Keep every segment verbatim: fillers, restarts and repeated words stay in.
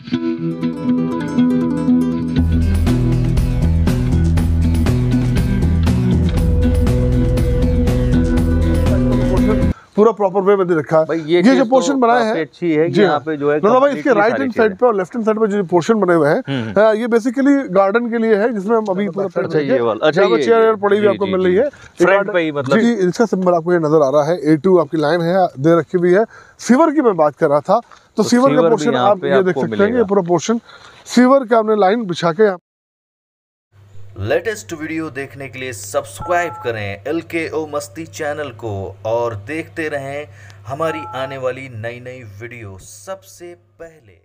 पूरा proper way में दे रखा है। ये, ये जो पोर्शन तो बनाए हैं अच्छी है कि यहाँ पे जो है मतलब भाई इसके राइट हैंड साइड पे और लेफ्ट हैंड साइड पे जो पोर्शन बने हुए हैं ये बेसिकली गार्डन के लिए है, जिसमें हम अभी पूरा अच्छा ये वाला अच्छा ये चेयर पड़ी हुई आपको मिल रही है फ्रंट पे ही, मतलब जी इसका सिंबल आपको ये नजर आ रहा है। ए टू आपकी लाइन है दे रखी हुई है। सीवर की मैं बात कर रहा था तो सीवर का पोर्शन आप ये देख सकते हैं, ये पूरा पोर्शन सीवर का हमने लाइन बिछा के। लेटेस्ट वीडियो देखने के लिए सब्सक्राइब करें एल के ओ मस्ती चैनल को और देखते रहें हमारी आने वाली नई नई वीडियो सबसे पहले।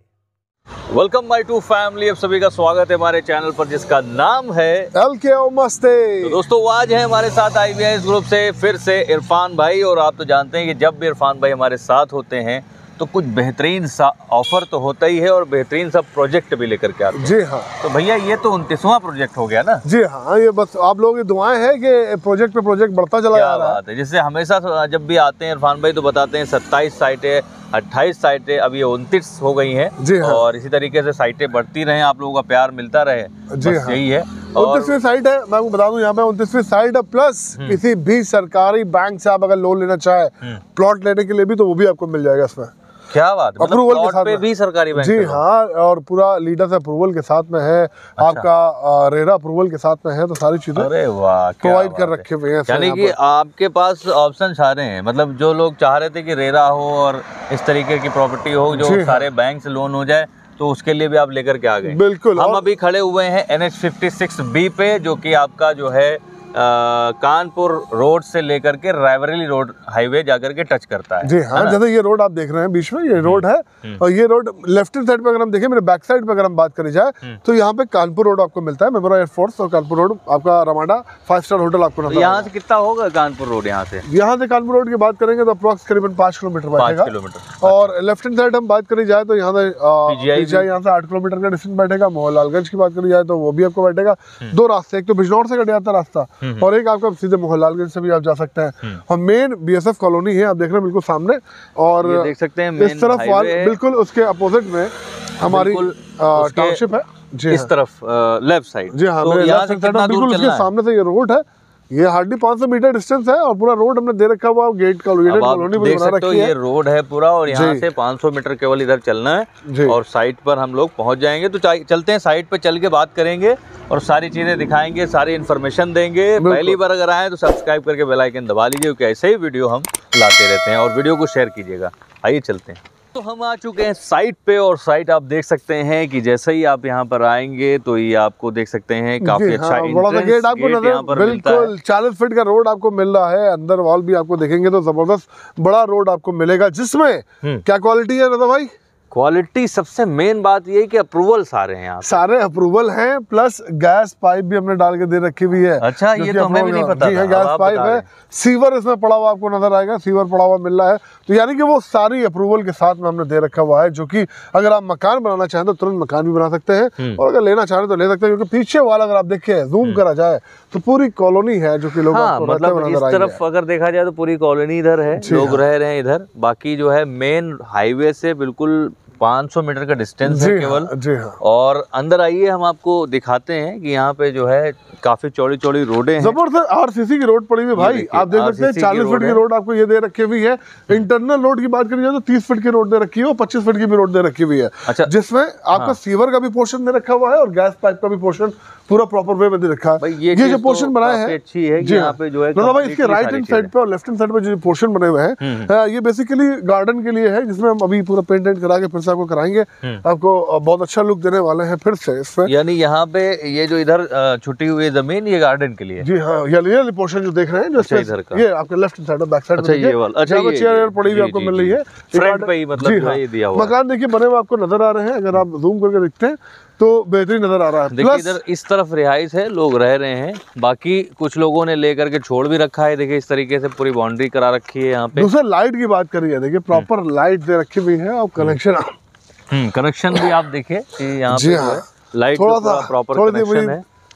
वेलकम माय टू फैमिली, आप सभी का स्वागत है हमारे चैनल पर जिसका नाम है एल के ओ मस्ती। तो दोस्तों आज है हमारे साथ आई वी एस ग्रुप से फिर से इरफान भाई, और आप तो जानते हैं कि जब भी इरफान भाई हमारे साथ होते हैं तो कुछ बेहतरीन सा ऑफर तो होता ही है और बेहतरीन सा प्रोजेक्ट भी लेकर के आते हैं। जी हाँ, तो भैया ये तो उनतीसवां प्रोजेक्ट हो गया ना। जी हाँ, ये बस आप लोगों की दुआएं हैं कि प्रोजेक्ट पे प्रोजेक्ट बढ़ता चला जा रहा है। बात है, जिससे हमेशा जब भी आते हैं इरफान भाई तो बताते हैं सत्ताईस साइटें अट्ठाईस साइटें, अब ये उनतीस हो गई हैं। जी हाँ। और इसी तरीके से साइटें बढ़ती रहें, आप लोगों का प्यार मिलता रहे, जी हाँ। यही है। उनतीसवीं साइट है, मैं आपको बता दूं यहाँ पे उनतीसवीं साइट है, प्लस किसी भी सरकारी बैंक से आप अगर लोन लेना चाहे प्लॉट लेने के लिए भी तो वो भी आपको मिल जाएगा इसमें। क्या बात है, अप्रूवल मतलब के साथ पे भी सरकारी बैंक जी हाँ, और पूरा लीडर से अप्रूवल के साथ में है। अच्छा। आपका रेरा अप्रूवल के साथ में है, तो सारी चीजें अरे वाह प्रोवाइड कर रखे हुए हैं। यानी कि आपके पास ऑप्शन सारे हैं, मतलब जो लोग चाह रहे थे कि रेरा हो और इस तरीके की प्रॉपर्टी हो जो सारे बैंक से लोन हो जाए, तो उसके लिए भी आप लेकर के आ गए। बिल्कुल। हम अभी खड़े हुए हैं N H fifty six B पे, जो कि आपका जो है आ, कानपुर रोड से लेकर के रायबरेली रोड हाईवे जाकर के टच करता है। जी हाँ, जैसे ये रोड आप देख रहे हैं बीच में, ये रोड है, और ये रोड लेफ्ट हैंड साइड पे अगर हम देखें, मेरे बैक साइड पे अगर हम बात करी जाए तो यहाँ पे कानपुर रोड आपको मिलता है, मेमोरा एयरफोर्स और कानपुर रोड आपका रमाडा फाइव स्टार होटल आपको नजर। यहाँ से कितना होगा कानपुर रोड? यहाँ से यहाँ से कानपुर रोड की बात करेंगे तो अप्रोक्स करीबन पाँच किलोमीटर बैठेगा। किलोमीटर और लेफ्ट हैंड साइड हम बात करी जाए तो यहाँ से पीजीआई यहाँ से आठ किलोमीटर का डिस्टेंस बैठेगा। मोहनलालगंज की बात करी जाए तो वो भी आपको बैठेगा। दो रास्ते, एक तो बिजनौर से कट जाता है रास्ता और एक आपका सीधे मोहनलालगंज से भी आप जा सकते हैं। और मेन बीएसएफ कॉलोनी है, आप देख रहे हैं बिल्कुल सामने, और देख सकते हैं इस तरफ बिल्कुल उसके अपोजिट में हमारी टाउनशिप है। जी इस तरफ लेफ्ट साइड। जी हाँ, बिल्कुल उसके सामने से ये रोड है। ये हार्डली पाँच सौ मीटर डिस्टेंस है और पूरा रोड हमने दे रखा हुआ गेट कॉलोनी भी बना रखी है। ये रोड है पूरा और यहाँ से पाँच सौ मीटर केवल इधर चलना है और साइट पर हम लोग पहुँच जाएंगे। तो चलते हैं, साइट पर चल के बात करेंगे और सारी चीजें दिखाएंगे, सारी इन्फॉर्मेशन देंगे। पहली बार अगर आए तो सब्सक्राइब करके बेल आइकन दबा लीजिए, क्योंकि ऐसे ही वीडियो हम लाते रहते हैं, और वीडियो को शेयर कीजिएगा। आइए चलते हैं। तो हम आ चुके हैं साइट पे, और साइट आप देख सकते हैं कि जैसे ही आप यहाँ पर आएंगे तो ये आपको देख सकते हैं काफी अच्छा हाँ, एंट्रेंस गेट आपको नजर, यहाँ पर बिल्कुल चालीस फीट का रोड आपको मिल रहा है। अंदर वॉल भी आपको देखेंगे तो जबरदस्त बड़ा रोड आपको मिलेगा, जिसमें क्या क्वालिटी है रजा भाई? क्वालिटी सबसे मेन बात ये है कि अप्रूवल सारे हैं, यहाँ सारे अप्रूवल हैं, प्लस गैस पाइप भी हमने डाल के दे रखी हुई है। अच्छा, ये तो हमें भी नहीं पता। जी है, गैस पाइप है, सीवर इसमें पड़ा हुआ आपको नजर आएगा, सीवर पड़ा हुआ मिल रहा है। तो यानी कि वो सारी अप्रूवल के साथ में हमने दे रखा हुआ है, जो कि अगर आप मकान बनाना चाहें तो तुरंत मकान भी बना सकते हैं, और अगर लेना चाहें तो ले सकते हैं। क्योंकि पीछे वाला अगर आप देखें, जूम करा जाए तो पूरी कॉलोनी है जो कि लोग हाँ, मतलब इस तरफ अगर देखा जाए तो पूरी कॉलोनी इधर है, लोग रह रहे हैं इधर। बाकी जो है मेन हाईवे से बिल्कुल पाँच सौ मीटर का डिस्टेंस है केवल। जी हाँ। और अंदर आइए, हम आपको दिखाते हैं कि यहाँ पे जो है काफी चौड़ी चौड़ी रोडें हैं। जबरदस्त आरसीसी की रोड पड़ी हुई भाई, आप देख सकते हैं। चालीस फीट की रोड आपको ये दे रखी हुई है। इंटरनल रोड की बात करी जाए तो तीस फीट की रोड दे रखी है और पच्चीस फीट की भी रोड दे रखी हुई है। अच्छा, जिसमें आपका हाँ। सीवर का भी पोर्शन दे रखा हुआ है और गैस पाइप का भी पोर्शन पूरा प्रॉपर वे में दे रखा है। ये, ये जो पोर्शन तो बनाए हैं अच्छी है कि यहाँ पे जो है मतलब भाई इसके राइट हैंड साइड पे और लेफ्ट हैंड साइड पे जो पोर्शन बने हुए हैं ये बेसिकली गार्डन के लिए है, जिसमें हम अभी पूरा पेंट एंड करा के फिर से आपको कराएंगे। आपको बहुत अच्छा लुक देने वाले हैं फिर से इसमें। यानी यहाँ पे ये जो इधर छुटी हुई जमीन ये गार्डन के लिए। जी हाँ, ये पोर्शन जो देख रहे हैं, जो इधर का ये आपके लेफ्ट साइड और बैक साइड में ये वाला अच्छा ये चेयर पड़ी हुई आपको मिल रही है फ्रंट पे ही, मतलब ये दिया हुआ मकान देखिए बने हुए आपको नजर आ रहे हैं। अगर आप जूम करके देखते हैं तो बेहतरीन नजर आ रहा है। देखिए इधर इस तरफ रिहाइश है, लोग रह रहे हैं। बाकी कुछ लोगों ने लेकर के छोड़ भी रखा है। देखिए इस तरीके से पूरी बाउंड्री करा रखी है यहाँ पे। दूसरा लाइट की बात करिए, देखिए प्रॉपर लाइट दे रखी हुई है और कनेक्शन कनेक्शन भी आप देखिए यहाँ पे लाइट थोड़ा सा प्रॉपर कनेक्शन है।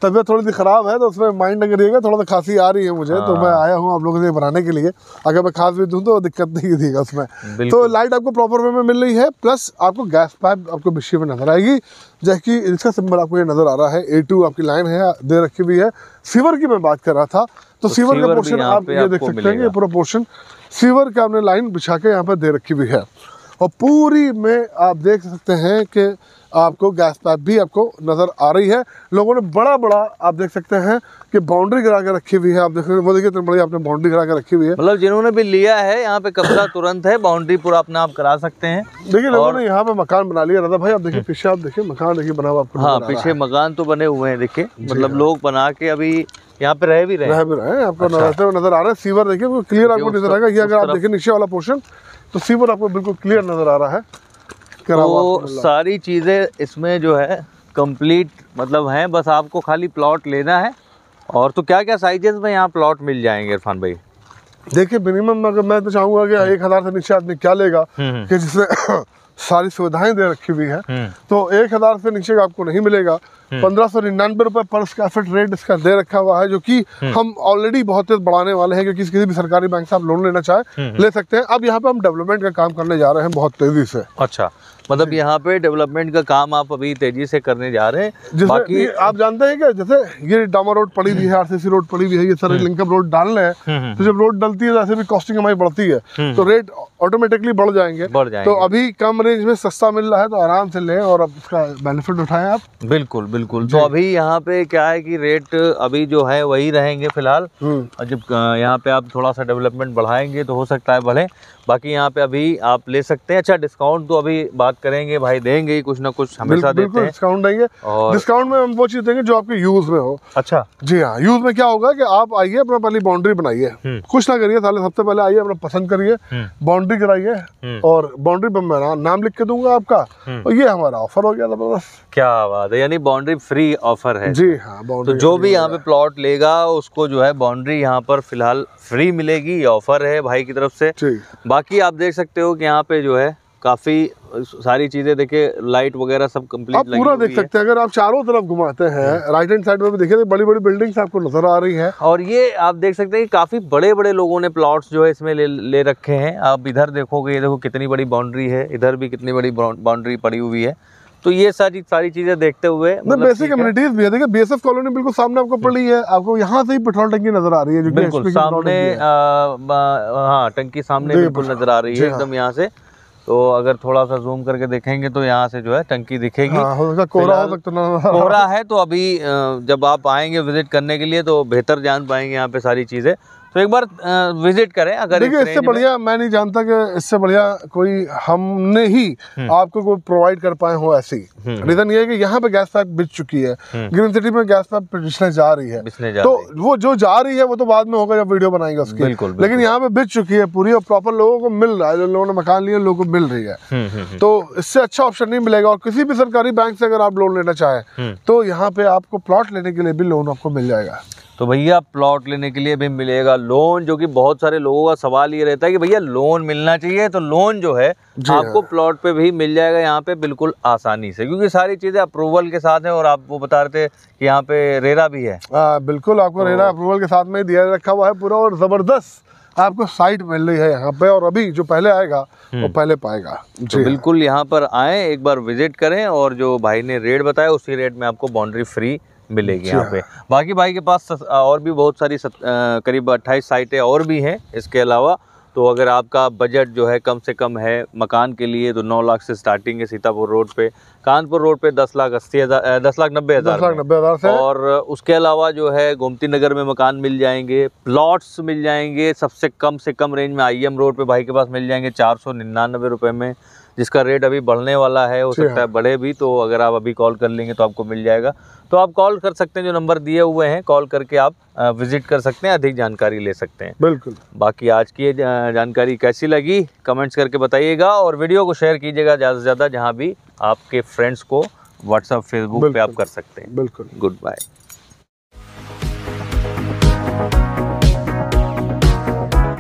तबीयत थोड़ी सी ख़राब है तो उसमें माइंड न करिएगा, थोड़ा सा खांसी आ रही है मुझे, तो मैं आया हूँ आप लोगों के लिए बनाने के लिए। अगर मैं खांस भी दूँ तो दिक्कत नहीं कीजिएगा उसमें। तो लाइट आपको प्रॉपर वे में मिल रही है, प्लस आपको गैस पाइप आपको बिस्सी में नजर आएगी, जैसे इसका सिंबल आपको ये नजर आ रहा है। ए टू आपकी लाइन है दे रखी हुई है। सीवर की मैं बात कर रहा था, तो, तो सीवर का पोर्शन आप ये देख सकते हैं कि पूरा पोर्शन सीवर का आपने लाइन बिछा के यहाँ पर दे रखी हुई है। और पूरी में आप देख सकते हैं कि आपको गैस पाइप भी आपको नज़र आ रही है। लोगों ने बड़ा बड़ा आप देख सकते हैं कि बाउंड्री गिरा के रखी हुई है। आप देख वो देखिए इतनी बड़ी आपने बाउंड्री गिरा के रखी हुई है। मतलब जिन्होंने भी लिया है यहाँ पे कब्जा तुरंत है, बाउंड्री पूरा अपना आप करा सकते हैं। देखिए लोगों ने यहाँ पे मकान बना लिया राधा भाई। आप देखिए पीछे, आप देखिए मकान देखिए बना हुआ आपको। हाँ, पीछे मकान तो बने हुए हैं देखिए, मतलब लोग बना के अभी यहाँ पे रह भी रहे हैं। रह भी रहे हैं, आपको नजर नजर आ रहा है। सीवर देखिए वो क्लियर आपको नजर आएगा। ये अगर आप देखिए नीचे वाला पोर्शन, तो सीवर आपको बिल्कुल क्लियर नजर आ रहा है। तो सारी चीज़ें इसमें जो है कंप्लीट मतलब हैं, बस आपको खाली प्लॉट लेना है। और तो क्या क्या साइजेस में यहाँ प्लॉट मिल जाएंगे इरफान भाई? देखिए मिनिमम अगर मैं तो चाहूँगा कि एक हज़ार से नीचे आदमी क्या लेगा कि जिसमें सारी सुविधाएं दे रखी हुई है, तो एक हज़ार से नीचे आपको नहीं मिलेगा। पंद्रह सौ निन्यानवे रुपये पर स्क्वायर फीट रेट इसका दे रखा हुआ है, जो कि हम ऑलरेडी बहुत तेज बढ़ाने वाले हैं, क्योंकि किसी भी सरकारी बैंक से आप लोन लेना चाहें ले सकते हैं। अब यहाँ पे हम डेवलपमेंट का काम करने जा रहे हैं बहुत तेजी से। अच्छा, मतलब यहाँ पे डेवलपमेंट का काम आप अभी तेजी से करने जा रहे हैं। बाकी आप जानते हैं क्या, जैसे ये डामर रोड पड़ी हुई है, आरसीसी रोड पड़ी हुई है, ये सारे लिंकअप रोड डाल रहे हैं, तो जब रोड डलती है तो ऐसे भी कॉस्टिंग हमारी बढ़ती है, तो रेट ऑटोमेटिकली बढ़ जाएंगे। बढ़ जाएंगे। तो अभी कम रेंज में सस्ता मिल रहा है, तो आराम से लें और अब उसका बेनिफिट उठाएं आप। बिल्कुल बिल्कुल। तो अभी यहाँ पे क्या है कि रेट अभी जो है वही रहेंगे फिलहाल, और जब यहाँ पे आप थोड़ा सा डेवलपमेंट बढ़ाएंगे तो हो सकता है बढ़े। बाकी यहाँ पे अभी आप ले सकते हैं। अच्छा, डिस्काउंट तो अभी बात करेंगे भाई, देंगे ही कुछ ना कुछ हमेशा देते हैं। डिस्काउंट देंगे, और डिस्काउंट में हम वो चीज देंगे जो आपके यूज में हो। अच्छा जी हाँ, यूज में क्या होगा कि आप आइए अपना पहले बाउंड्री बनाइए, कुछ ना करिए, साले सबसे पहले आइए अपना पसंद करिए, बाउंड्री कराइए, और बाउंड्री पर मैं नाम लिख के दूंगा आपका, और ये हमारा ऑफर हो गया था बस। क्या बात है, यानी बाउंड्री फ्री ऑफर है। जी हाँ, तो जो भी यहाँ पे प्लॉट लेगा उसको जो है बाउंड्री यहाँ पर फिलहाल फ्री मिलेगी, ये ऑफर है भाई की तरफ से। बाकी आप देख सकते हो कि यहाँ पे जो है काफी सारी चीजें देखिए, लाइट वगैरह सब कंप्लीट आप पूरा देख सकते हैं। अगर आप चारों तरफ घुमाते हैं राइट हैंड साइड में भी देखिए, बड़ी बड़ी बिल्डिंग्स आपको नजर आ रही है। और ये आप देख सकते हैं कि काफी बड़े बड़े लोगों ने प्लॉट्स जो है इसमें ले, ले रखे हैं। आप इधर देखोगे, ये देखो कितनी बड़ी बाउंड्री है, इधर भी कितनी बड़ी बाउंड्री पड़ी हुई है। तो ये सारी सारी चीजें देखते हुए मतलब बेसिक कम्युनिटीज भी है। देखिए बीएसएफ कॉलोनी बिल्कुल सामने आपको पड़ी है, आपको यहाँ से ही पेट्रोल टंकी नजर आ रही है, जो बिल्कुल सामने, हाँ टंकी सामने बिल्कुल नजर आ रही है एकदम यहाँ से। तो अगर थोड़ा सा जूम करके देखेंगे तो यहाँ से जो है टंकी दिखेगी। हाँ, हो सकता कोहरा हो सकता ना, कोहरा है तो अभी जब आप आएंगे विजिट करने के लिए तो बेहतर जान पाएंगे यहाँ पे सारी चीजें। तो एक बार विजिट करें। अगर देखिए इससे बढ़िया मैं नहीं जानता कि इससे बढ़िया कोई हमने ही आपको कोई प्रोवाइड कर पाए हो ऐसी। रीजन ये है कि यहाँ पे गैस पाइप बिछ चुकी है, ग्रीन सिटी में गैस पाइप बिछने जा रही है, जा तो रही। वो जो जा रही है वो तो बाद में होगा जब वीडियो बनाएंगे उसकी। बिल्कुल, बिल्कुल। लेकिन यहाँ पे बिछ चुकी है पूरी, और प्रॉपर लोगों को मिल रहा है, जो लोगों ने मकान लिए लोगों को मिल रही है। तो इससे अच्छा ऑप्शन नहीं मिलेगा। और किसी भी सरकारी बैंक से अगर आप लोन लेना चाहें तो यहाँ पे आपको प्लॉट लेने के लिए भी लोन आपको मिल जाएगा। तो भैया प्लॉट लेने के लिए भी मिलेगा लोन, जो कि बहुत सारे लोगों का सवाल ये रहता है कि भैया लोन मिलना चाहिए, तो लोन जो है आपको प्लॉट पे भी मिल जाएगा यहाँ पे बिल्कुल आसानी से, क्योंकि सारी चीजें अप्रूवल के साथ है। और आप वो बता रहे थे कि यहाँ पे रेरा भी है। आ, बिल्कुल आपको तो रेरा अप्रूवल के साथ में दिया रखा हुआ है पूरा, और जबरदस्त आपको साइट मिल रही है यहाँ पे। और अभी जो पहले आएगा वो पहले पाएगा। तो बिल्कुल यहाँ पर आए, एक बार विजिट करें, और जो भाई ने रेट बताया उसी रेट में आपको बाउंड्री फ्री मिलेगी यहाँ पे। बाकी भाई के पास और भी बहुत सारी सत, आ, करीब अट्ठाईस साइटें और भी हैं इसके अलावा। तो अगर आपका बजट जो है कम से कम है मकान के लिए, तो नौ लाख से स्टार्टिंग है सीतापुर रोड पे। कानपुर रोड पे दस लाख अस्सी हज़ार दस लाख नब्बे हज़ार दस लाख नब्बे हज़ार से। और उसके अलावा जो है गोमती नगर में मकान मिल जाएंगे, प्लॉट्स मिल जाएंगे सबसे कम से कम रेंज में। आई एम रोड पे भाई के पास मिल जाएंगे चार सौ निन्यानवे रुपये में, जिसका रेट अभी बढ़ने वाला है, हो सकता है बढ़े भी। तो अगर आप अभी कॉल कर लेंगे तो आपको मिल जाएगा। तो आप कॉल कर सकते हैं, जो नंबर दिए हुए हैं कॉल करके आप विजिट कर सकते हैं, अधिक जानकारी ले सकते हैं। बिल्कुल। बाकी आज की ये जानकारी कैसी लगी कमेंट्स करके बताइएगा, और वीडियो को शेयर कीजिएगा ज़्यादा से ज़्यादा, जहाँ भी आपके फ्रेंड्स को व्हाट्सएप फेसबुक पे आप कर सकते हैं। बिल्कुल। Good bye.